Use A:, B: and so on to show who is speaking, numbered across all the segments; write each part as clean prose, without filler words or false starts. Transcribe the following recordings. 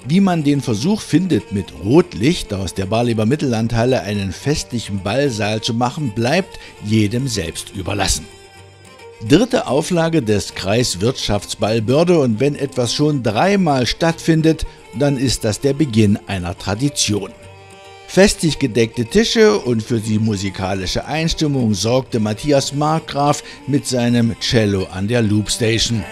A: Wie man den Versuch findet, mit Rotlicht aus der Barleber Mittellandhalle einen festlichen Ballsaal zu machen, bleibt jedem selbst überlassen. 3. Auflage des Kreiswirtschaftsball Börde, und wenn etwas schon 3-mal stattfindet, dann ist das der Beginn einer Tradition. Festlich gedeckte Tische und für die musikalische Einstimmung sorgte Matthias Markgraf mit seinem Cello an der Loopstation.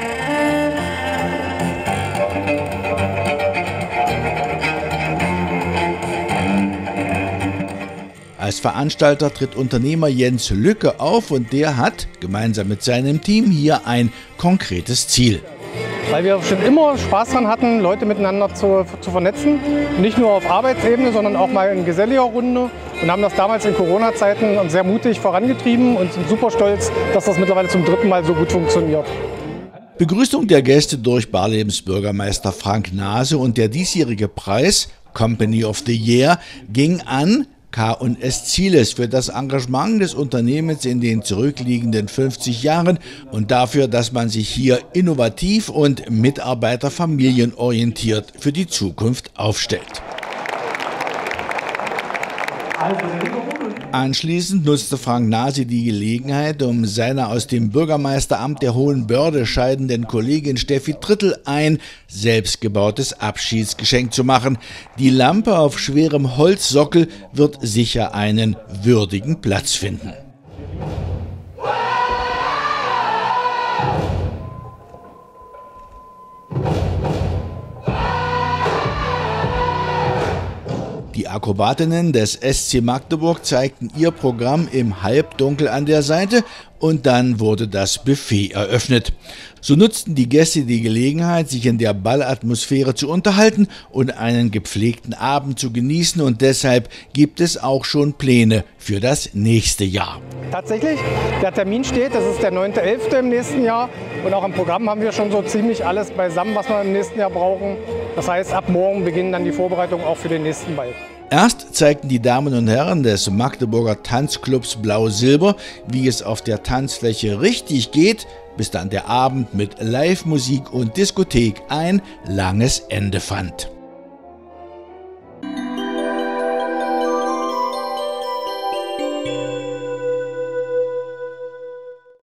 A: Als Veranstalter tritt Unternehmer Jens Lücke auf, und der hat gemeinsam mit seinem Team hier ein konkretes Ziel.
B: Weil wir schon immer Spaß daran hatten, Leute miteinander zu vernetzen. Nicht nur auf Arbeitsebene, sondern auch mal in geselliger Runde. Und haben das damals in Corona-Zeiten sehr mutig vorangetrieben und sind super stolz, dass das mittlerweile zum 3. Mal so gut funktioniert.
A: Begrüßung der Gäste durch Barlebens Bürgermeister Frank Nase und der diesjährige Preis Company of the Year ging an K&S Zieles für das Engagement des Unternehmens in den zurückliegenden 50 Jahren und dafür, dass man sich hier innovativ und mitarbeiterfamilienorientiert für die Zukunft aufstellt. Anschließend nutzte Frank Nase die Gelegenheit, um seiner aus dem Bürgermeisteramt der Hohenbörde scheidenden Kollegin Steffi Trittel ein selbstgebautes Abschiedsgeschenk zu machen. Die Lampe auf schwerem Holzsockel wird sicher einen würdigen Platz finden. Die Akrobatinnen des SC Magdeburg zeigten ihr Programm im Halbdunkel an der Seite und dann wurde das Buffet eröffnet. So nutzten die Gäste die Gelegenheit, sich in der Ballatmosphäre zu unterhalten und einen gepflegten Abend zu genießen, und deshalb gibt es auch schon Pläne für das nächste Jahr.
B: Tatsächlich, der Termin steht, das ist der 9.11. im nächsten Jahr, und auch im Programm haben wir schon so ziemlich alles beisammen, was wir im nächsten Jahr brauchen. Das heißt, ab morgen beginnen dann die Vorbereitungen auch für den nächsten Ball.
A: Erst zeigten die Damen und Herren des Magdeburger Tanzclubs Blau-Silber, wie es auf der Tanzfläche richtig geht, bis dann der Abend mit Live-Musik und Diskothek ein langes Ende fand.